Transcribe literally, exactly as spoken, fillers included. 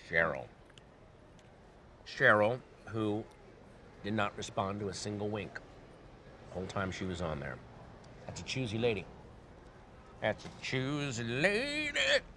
Cheryl. Cheryl, who did not respond to a single wink the whole time she was on there. That's a choosy lady. That's a choosy lady.